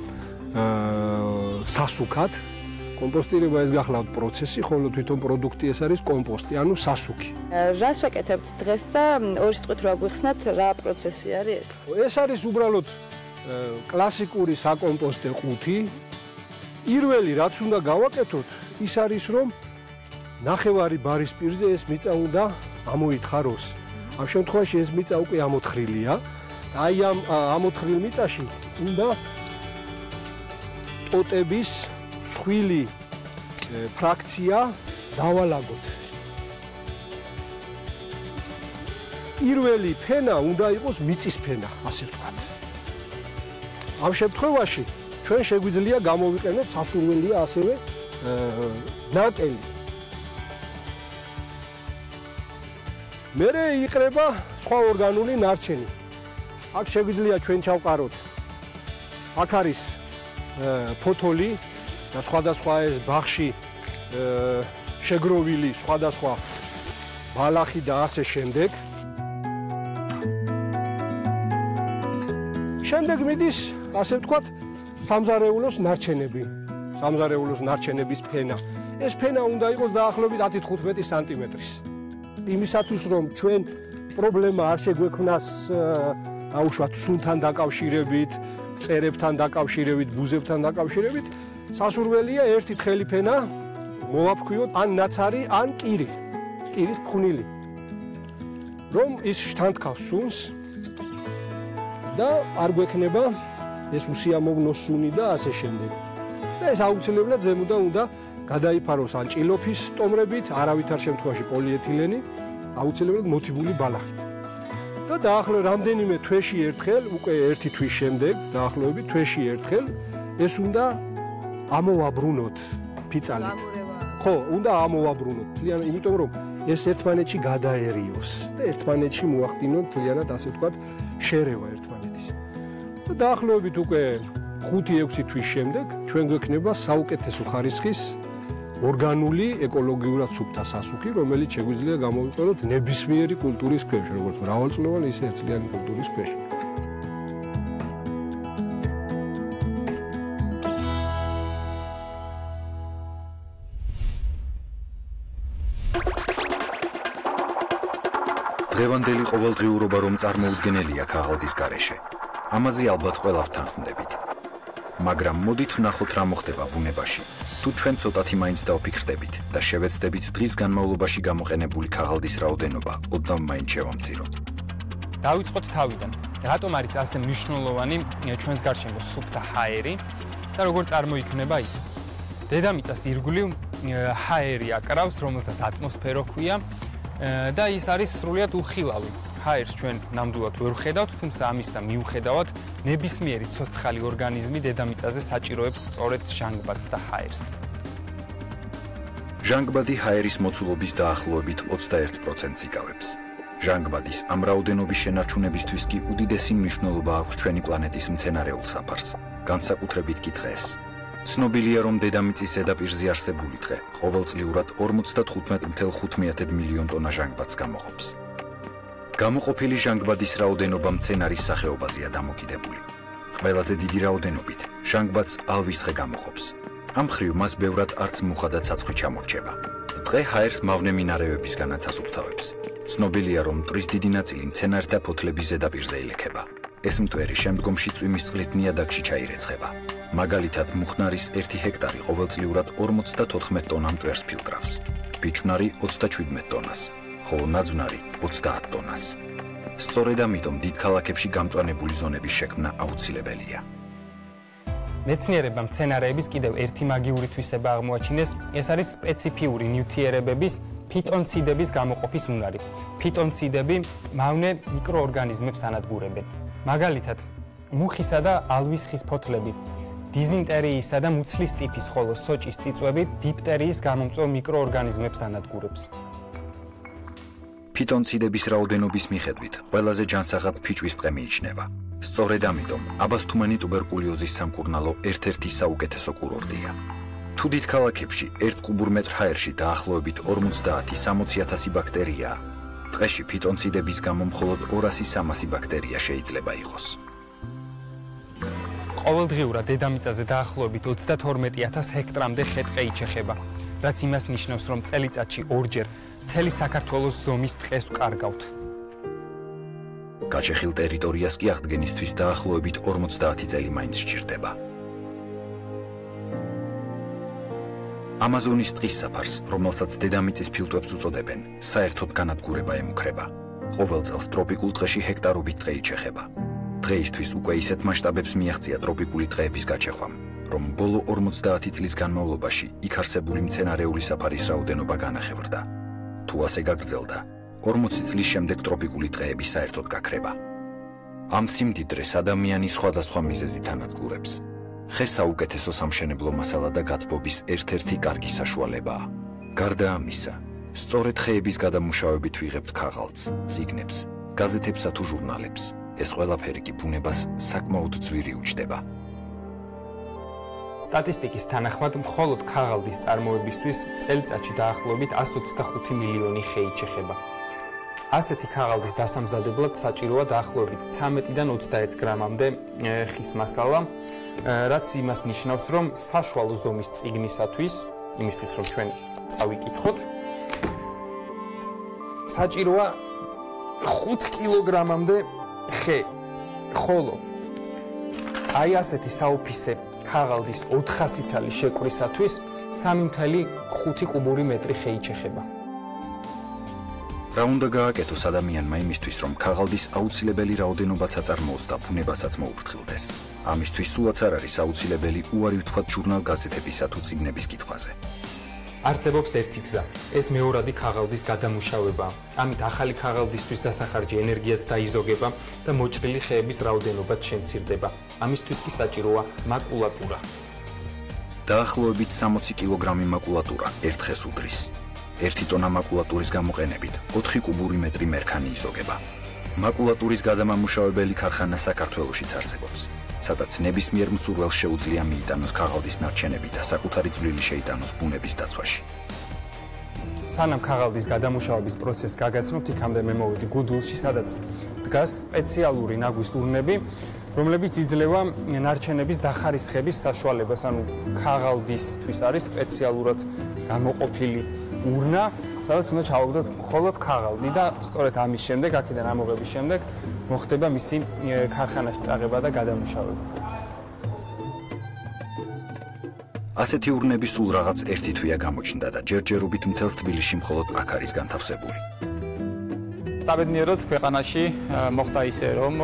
სასუქად. კომპოსტირება ეს გახლავთ პროცესი, ხოლო თვითონ პროდუქტი ეს არის კომპოსტი, ანუ სასუქი. რას ვაკეთებთ დღეს და ორი სიტყვით რა გვიხსნათ, რა პროცესი არის ეს? ეს არის უბრალოდ კლასიკური საკომპოსტე ყუთი. პირველი რაც უნდა გავაკეთოთ, ის არის რომ ნახევარი ბარის პირზე ეს მიწა უნდა ამოითხაროს. ამ შემთხვევაში ეს მიწა უკვე ამოთხრილია. აი ამ ამოთხრილ მიწაში უნდა ტოტების სხვილი ფრაქცია დავალაგოთ. პირველი ფენა უნდა იყოს მიწის ფენა, ასე ვთქვათ. ამ შემთხვევაში ჩვენ შეგვიძლია გამოვიყენოთ სასურველია ასევე ნაკელი. მერე იყრება სხვა ორგანული ნარჩენი. აქ შეგვიძლია ჩვენ ჩავყაროთ. აქ არის ფოთოლი და სხვადასხვა ეს ბაღში შეგროვილი სხვადასხვა ბალახი და ასე შემდეგ. შემდეგ მიდის, ასე ვთქვათ, სამზარეულოს ნარჩენები. სამზარეულოს ნარჩენების ფენა. ეს ფენა უნდა იყოს დაახლოებით 10-15 სანტიმეტრის. იმისათვის, რომ ჩვენ პრობლემა არ შეგვექმნას აუშვათ სუნთან დაკავშირებით, წერებთან დაკავშირებით, ბუზებთან დაკავშირებით, სასურველია ერთი თხელი ფენა მოვაფქვიოთ ან ნაცარი, ან კირი, კირის ფხვნილი. რომ ის შთანთქავს სუნს და არ გვექნება ეს უსიამოვნო სუნი და ასე შემდეგ. და ეს აუცილებლად ზემოდან უნდა გადაიფაროს ან ჭილოფის სტომრებით, არავითარ შემთხვევაში პოლიეთილენი, აუცილებლად მოტივული ბალახი. და დაახლოებით რამდენიმე თვეში ერთხელ, უკვე ერთი თვის შემდეგ, დაახლოებით თვეში ერთხელ ეს უნდა ამოვაბრუნოთ ფიცალით. ხო, უნდა ამოვაბრუნოთ. თლიანად, იმიტომ რომ ეს ერთმანეთში გადაერიოს და ერთმანეთში მოახდინონ თლიანად, ასე ვთქვათ, შერევა ერთმანეთის. და დაახლოებით უკვე 5-6 თვის შემდეგ ჩვენ გვექნება საუკეთესო ხარისხის ორგანული ეკოლოგიურად სუფთა სასუქი, რომელიც შეგვიძლია გამოვიყენოთ ნებისმიერი კულტურის ქვეშ, როგორც მრავალწლოვანი, ისე ერთწლიანი კულტურის ქვეშ. დღევანდელი ყოველდღიურობა რომ წარმოუდგენელია ქაღალდის გარეშე. ამაზე ალბათ ყველაფრთან ხვდებით. მაგრამ მოდით ვნახოთ რა მოხდება ბუნებაში. თუ ჩვენ ცოტათი მაინც დავფიქრდებით და შევეცდებით დღის განმავლობაში გამოყენებული ქაღალდის რაოდენობა ოდნავ მაინც შევამციროთ. დავიწყოთ თავიდან. რატომ არის ასე მნიშვნელოვანი ჩვენს გარშემო სუფთა ჰაერი და როგორ წარმოიქმნება ის? დედამიწას ირგვლივ ჰაერი აკრავს, რომელსაც ატმოსფერო ჰქვია და ის არის სრულიად უხილავი. ჰაერს ჩვენ ნამდვილად ვერ ვხედავთ, თუმცა ამისა მიუხედავად ნებისმიერი ცოცხალი ორგანიზმი დედამიწაზე საჭიროებს სწორედ ჟანგბადს და ჰაერს. ჟანგბადი ჰაერის მოცულობის დაახლოებით 21%-ს იკავებს. ჟანგბადის ამ რაოდენობის შენარჩუნებისთვის კი უდიდესი მნიშვნელობა აქვს ჩვენი პლანეტის მცენარეულ საფარს, განსაკუთრებით კი დღეს. ცნობილია, რომ დედამიწის ზედაპირზე არსებული ტყე ყოველწლიურად 55.5 მილიონ ტონა ჟანგბადს გამოყოფს. გამოყოფილი ჟანგბადის რაოდენობა მცენარის სახეობაზეა დამოკიდებული. ყველაზე დიდი რაოდენობით ჟანგბადს ალვისხე გამოყოფს. ამ მხრივ მას ბევრად არც მუხა და ცაცხვი ჩამორჩება. ტყე ჰაერს მავნე მინარევებისგანაც ასუფთავებს. ცნობილია, რომ ტყის დიდი ნაწილი მცენარეთა ფოთლების ზედაპირზე ილექება. ეს მტვერი შემდგომში წვიმის წყლით ნიადაგში ჩაირეცხება. მაგალითად, მუხნარის 1 ჰექტარი ყოველწლიურად 54 ტონა მტვერს ფილტრავს. ბიჭვნარი 27 ტონას. ხოლო ნაძვნარი 30 ტონას. სწორედ ამიტომ დიდ ქალაქებში გამწვანებული ზონების შექმნა აუცილებელია. მეცნიერებმა მცენარეების კიდევ ერთი მაგიური თვისება აღმოაჩინეს, ეს არის სპეციფიური ნივთიერებების ფიტონციდების გამოყოფის უნარი. ფიტონციდები მავნე მიკროორგანიზმებს ანადგურებენ. მაგალითად, მუხისა და ალვისხის ფოთლები, დიზინტერიისა და მუცლის ტიფის, ხოლო სოჭის წიწვები დიფტერიის გამომწვევ მიკროორგანიზმებს ანადგურებს. ფიტონციდების რაოდენობის მიხედვით ყველაზე ჯანსაღად ფიჭვის ტყე მიიჩნევა. სწორედ ამიტომ აბასთუმანი ტუბერკულიოზის სამკურნალო ერთ-ერთი საუკეთესო კურორტია. თუ დიდ ქალაქებში 1 კუბურ მეტრ ჰაერში დაახლოებით 50-60.000 ბაქტერიაა, ტყეში ფიტონციდების გამო მხოლოდ 200-300 ბაქტერია შეიძლება იყოს. ყოველდღიურად დედამიწაზე დაახლოებით 32.000 ჰექტრამდე ხე-ტყე იჩეხება, რაც იმას ნიშნავს, რომ წელიწადში ორჯერ მთელი საქართველოს ზომის ტყეს ვკარგავთ. გაჩეხილ ტერიტორიას კი აღდგენისთვის დაახლოებით 50 წელი მაინც სჭირდება. ამაზონის ტყის საფარს, რომელსაც დედამიწის ფილტვებს უწოდებენ, საერთოდ განადგურება ემუქრება. ყოველ წელს ტროპიკულ ტყეში ჰექტარობით ტყე იჩეხება. დღეისთვის უკვე ისეთ მასშტაბებს მიაღწია ტროპიკული ტყეების გაჩეხვამ, რომ ბოლო 50 წლის განმავლობაში იქ არსებული მცენარეული საფარის რაოდენობა განახევრდა. თუ ასე გაგრძელდა, 40 წლის შემდეგ ტროპიკული ტყეები საერთოდ გაქრება. ამ სიმდიდრეს ადამიანი სხვადასხვა მიზეზით ანადგურებს. ხე საუკეთესო სამშენებლო მასალა და გათბობის ერთ-ერთი კარგი საშუალებაა. გარდა ამისა, სწორედ ხეების გადამუშავებით ვიღებთ ქაღალდს, წიგნებს, გაზეთებსა თუ ჟურნალებს. ეს ყველაფერი კი ბუნებას საკმაოდ ძვირი უჯდება. სტატისტიკის თანახმად, მხოლოდ ქაღალდის წარმოებისთვის წელიწადში დაახლოებით 125 მილიონი ხე იჩეხება. ასეთი ქაღალდის დასამზადებლად საჭიროა დაახლოებით 13-დან 21 გრამამდე ხის მასალა, რაც იმას ნიშნავს, რომ საშუალო ზომის წიგნისათვის, იმისთვის რომ ჩვენ წავიკითხოთ, საჭიროა 5 კილოგრამამდე ხე, ხოლო აი ასეთი საოფისე ქაღალდის 400 ცალი შეკვრისათვის 3.5 კუბური მეტრი ხეი ჩეხება. რა უნდა გააკეთოს ადამიანმა იმისთვის, რომ ქაღალდის აუცილებელი რაოდენობა აწარმოოს და ბუნებასაც მოუფრთხილდეს? ამისთვის სულაც არ არის აუცილებელი უარი ვთქვათ ჟურნალ-გაზეთებისა თუ წიგნების კითხვაზე. არსებობს ერთი გზა, ეს მეორადი ქაღალდის გადამუშავება. ამით ახალი ქაღალდისთვის დასახარჯი ენერგიაც დაიზოგება და მოჭრილი ხეების რაოდენობაც შემცირდება. ამისთვის კი საჭიროა მაკულატურა. დაახლოებით 60 კილოგრამი მაკულატურა ერთ ხეს უდრის. 1 ტონა მაკულატურის გამოყენებით 4 კუბური მეტრი მერქანი იზოგება. მაკულატურის გადამამუშავებელი ქარხანა საქართველოშიც არსებობს, სადაც ნებისმიერ მსურველს შეუძლია მიიტანოს ქაღალდის ნარჩენები და საკუთარი წვლილი შეიტანოს ბუნების დაცვაში. სანამ ქაღალდის გადამუშავების პროცესს გაგაცნობთ, იქამდე მე მოვედი გუდულში, სადაც დგას სპეციალური ნაგვის ურნები, რომლებიც იძლევა ნარჩენების დახარისხების საშუალებას, ანუ ქაღალდისთვის არის სპეციალურად გამოყოფილი ურნა, სადაც უნდა ჩავაგდოთ მხოლოდ ქაღალდი და სწორედ ამის შემდეგ, აქედან ამოღების შემდეგ მოხდება მისი ქარხანაში წაღება და გადამუშავება. ასეთი ურნები სულ რაღაც ერთი თვეა გამოჩნდა და ჯერჯერობით მთელს თბილისში მხოლოდ აქ არის განთავსებული. საბედნიეროდ ქვეყანაში მოხდა ისე, რომ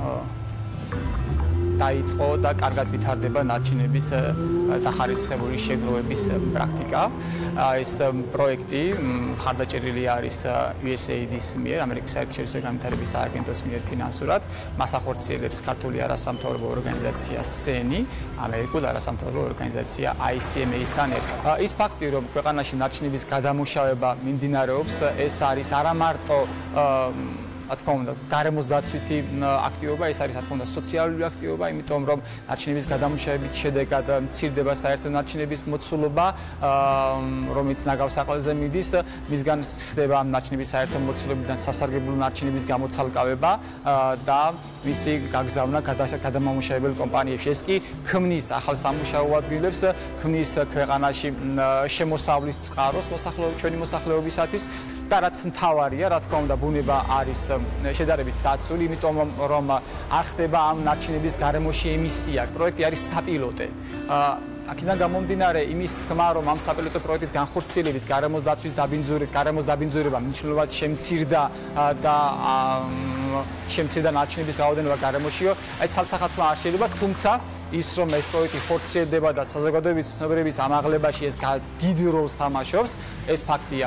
დაიწყო და კარგად ვითარდება ნარჩენების დახარისხებული შეგროვების პრაქტიკა. ეს პროექტი მხარდაჭერილი არის USAID-ის მიერ, ამერიკის საერთაშორისო განვითარების სააგენტოს მიერ ფინანსურად. მას ახორციელებს ქართული არასამთავრობო ორგანიზაცია SENI, ამერიკული არასამთავრობო ორგანიზაცია ICMA-სთან ერთად. ის ფაქტი, რომ ქვეყანაში ნარჩენების გადამუშავება მიმდინარეობს, ეს არის არა მარტო რა თქმა უნდა, გარემოს დაცვითი აქტივობა, ეს არის რა თქმა უნდა სოციალური აქტივობა, იმიტომ რომ ნარჩენების გადამუშავების შედეგად მცირდება საერთო ნარჩენების მოცულობა, რომელიც ნაგავს საყელზე მიდის, მისგან ხდება ამ ნარჩენების საერთო მოცულობიდან სასარგებლო ნარჩენების გამოცალკავება და მისი გაგზავნა გადამამუშავებელ კომპანიებში. ეს კი ქმნის ახალ სამუშაო ადგილებს, ქმნის ქვეყანაში შემოსავლის წყაროს ჩვენი მოსახლეობისათვის. და რაც მთავარია, რა თქმა უნდა, ბუნება არის შედარებით დაცული, იმიტომ რომ არ ხდება ამ ნარჩენების გარემოში ემისია. პროექტი არის საპილოტე. აქედან გამომდინარე იმის თქმა, რომ ამ საპილოტო პროექტის განხორციელებით გარემოს დაბინძურება მნიშვნელოვნად შემცირდა და შემცირდა ნარჩენების რაოდენობა გარემოშიო, აი ცალსახადმა არ შეიძლება, თუმცა ის რომ ეს პროექტი ხორციელდება და საზოგადოების ცნობიერების ამაღლებაში ეს დიდ როლს თამაშობს, ეს ფაქტია.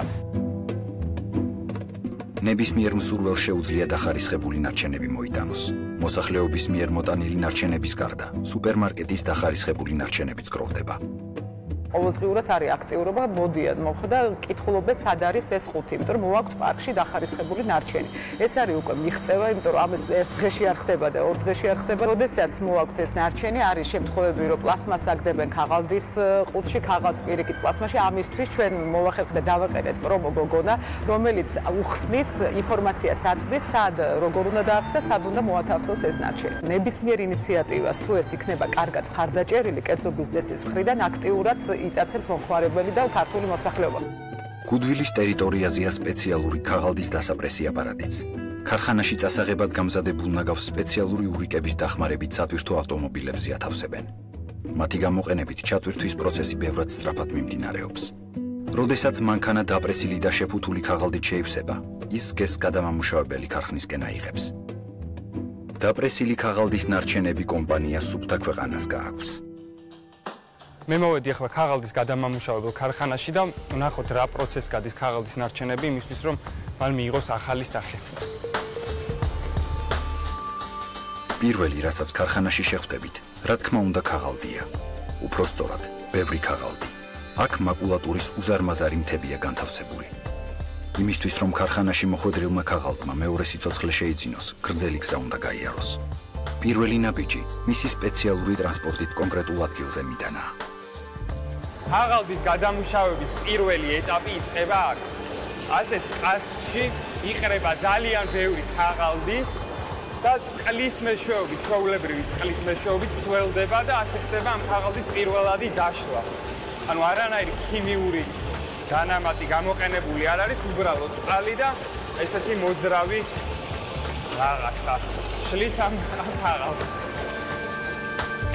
ნებისმიერ მსურველს შეუძლია დახარისხებული ნარჩენები მოიტანოს. მოსახლეობის მიერ მოტანილი ნარჩენების გარდა, სუპერმარკეტის დახარისხებული ნარჩენებიც გროვდება. ყოველდღიურად არის აქტიურობა, მოდიან მოხდა, კითხულობენ სად არის ეს ხუთი, იმიტომ რომ მოვაქვთ პარკში დახარისხებული ნარჩენი. ეს არის უკვე მიღწევა, იმიტომ რომ ამას ერთ დღეში არ ხდება და ორ დღეში არ ხდება. როდესაც მოვაქვთ ეს ნარჩენი, არის შემთხვევები, რომ პლასმასს აგდებენ ქაღალდის ყუთში, ქაღალდს პირიქით პლასმაში, ამისთვის ჩვენ მოვახერხეთ და დავაყენეთ პრომო გოგონა, რომელიც უხსნის ინფორმაციას აწვდის, სად როგორ უნდა დააქვთ და სად უნდა მოათავსოს ეს ნარჩენი. ნებისმიერ ინიციატივას თუ ეს იქნება კარგად მხარდაჭერილი, კერძო ბიზნესის მხრიდან აქტიურად იტაცებს მომხმარებელი და ქართული მოსახლეობა. გუდვილის ტერიტორიაზეა სპეციალური ქაღალდის დასაპრესი აპარატიც. ქარხანაში წასაღებად გამზადებულ ნაგავს სპეციალური ურიკების დახმარებით სატვირთო ავტომობილებზე ათავსებენ. მათი გამოყენებით ჩატვირთვის პროცესი ბევრად სწრაფად მიმდინარეობს. როდესაც მანქანა დაპრესილი და შეფუთული ქაღალდით შეივსება, ის გეს გადამამუშავებელი ქარხნისკენ აიღებს. დაპრესილი ქაღალდის ნარჩენები კომპანია სუფთა ქვეყანას გააქვს. მე მოვედი ახლა ქაღალდის გადამამუშავებელ ქარხანაში და ვნახოთ რა პროცესს გადის ქაღალდის ნარჩენები იმისთვის რომ მან მიიღოს ახალი სახე. პირველი რასაც ქარხანაში შეხვდებით, რა თქმა უნდა ქაღალდია. უფრო სწორად, ბევრი ქაღალდი. აქ მაკულატურის უზარმაზარი მთებია განთავსებული. იმისთვის რომ ქარხანაში მოხვედრილმა ქაღალდმა მეორე სიცოცხლე შეიძინოს, გრძელი გზა უნდა გაიაროს. პირველი ნაბიჯი მისი სპეციალური ტრანსპორტით კონკრეტულ ადგილზე მიტანა. ქაღალდის გადამუშავების პირველი ეტაპი იწყება აქ. ასეთ ყასში იყრება ძალიან ბევრი ქაღალდი და წყლის მეშვეობით, ჩვეულებრივი წყლის მეშვეობით სველდება და ასე ხდება ამ ქაღალდის პირველადი დაშლა. ანუ არანაირი ქიმიური დანამატი გამოყენებული არ არის, უბრალოდ წყალი და ესეთი მოძრავი რაღაცა. შლის ამ ქაღალდს.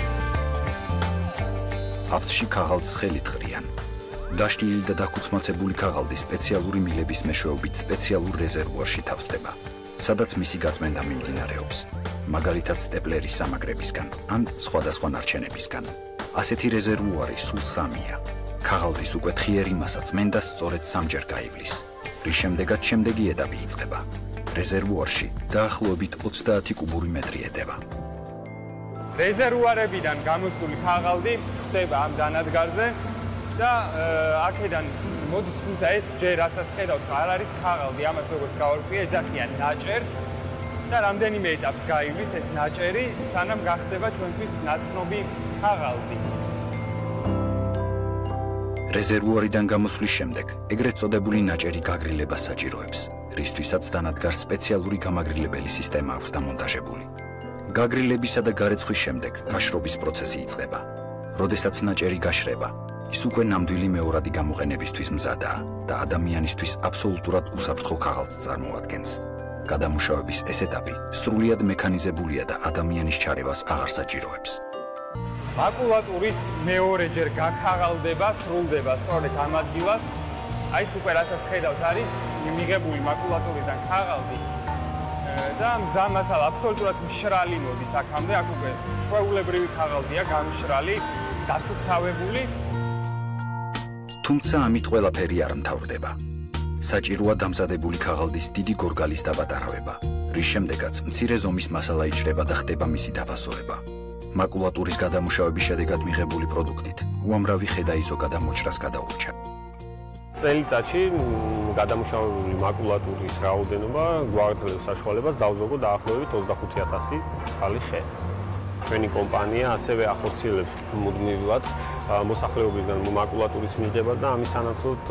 ავზში ქაღალდს ხელით ყრიან. დაშლილი და დაქუცმაცებული ქაღალდი სპეციალური მილების მეშვეობით სპეციალურ რეზერვუარში თავსდება, სადაც მისი გაწმენდა მიმდინარეობს, მაგალითად სტეპლერის სამაგრებისგან ან სხვადასხვა ნარჩენებისგან. ასეთი რეზერვუარი სულ 3-ია. ქაღალდის უკვე თხიერი მასა წმენდას სწორედ 3-ჯერ გაივლის, რის შემდეგაც შემდეგი ეტაპი იწყება. რეზერვუარში დაახლოებით 30 კუბური მეტრი ეტევა. რეზერვუარებიდან გამოსული ქაღალდი ხდება ამ დანადგარზე და აქედან მოდის, თუმცა ეს ჯერ რასაც ხედავთ, არ არის ქაღალდი, ამას როგორც გავარკვიე, ეძახიან ნაჭერს და რამდენიმე ეტაპს გაივლის ეს ნაჭერი, სანამ გახდება ჩვენთვის ნაცნობი ქაღალდი. რეზერვუარიდან გამოსვლის შემდეგ ეგრეთ წოდებული ნაჭერი გაგრილებას საჭიროებს, რისთვისაც დანადგარს სპეციალური გამაგრილებელი სისტემა აქვს დამონტაჟებული. გაგრილებისა და გარეცხვის შემდეგ გაშრობის პროცესი იწყება. როდესაც ნაჭერი გაშრება, ის უკვე ნამდვილი მეორადი გამოყენებისთვის მზადაა და ადამიანისთვის აბსოლუტურად უსაფრთხო ქაღალდს წარმოადგენს. გადამუშავების ეს ეტაპი სრულიად მექანიზებულია და ადამიანის ჩარევას აღარ საჭიროებს. მაკულატურის მეორეჯერ გაქაღალდება, სრულდება სწორედ ამ ადგილას. აი ეს უკვე რასაც ხედავთ არის მიღებული მაკულატურიდან ქაღალდი და მზამასალა აბსოლუტურად მშრალი მოდის აქამდე, აქ უკვე ჩვეულებრივი ქაღალდია, გამშრალი, დასუფთავებული. თუმცა ამით ყველაფერი არ მთავრდება. საჭიროა დამზადებული ქაღალდის დიდი გორგალის დაბატარავება, რის შემდეგაც მცირე ზომის მასალა იჭრება და ხდება მისი დაფასოება. მაკულატურის გადამუშავების შედეგად მიღებული პროდუქტით უამრავი ხედაიზო გადამოჭრას გადაურჩა. წელიწადში გადამუშავებული მაკულატურის რაოდენობა გვაძლევს საშუალებას დავზოგო დაახლოებით 25,000 ცალი ხე. ჩვენი კომპანია ასევე ახორციელებს მუდმივად მოსახლეობისგან მაკულატურის მიღებას და ამის სანაცვლოდ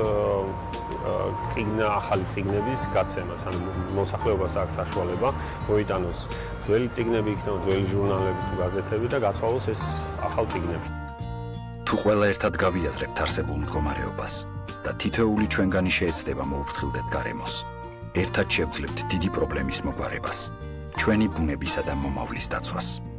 ახალი წიგნების გაცემას, ანუ მოსახლეობას აქვს საშუალება მოიტანოს ძველი წიგნები, იქნება ძველი ჟურნალები თუ გაზეთები და გაცვალოს ეს ახალ წიგნები. თუ ყველა ერთად გავიაზრებთ არსებულ მდგომარეობას და თითოეული ჩვენგანი შეეცდება მოუფრთხილდეთ გარემოს, ერთად შევძლებთ დიდი პრობლემის მოგვარებას, ჩვენი ბუნებისა და მომავლის დაცვას.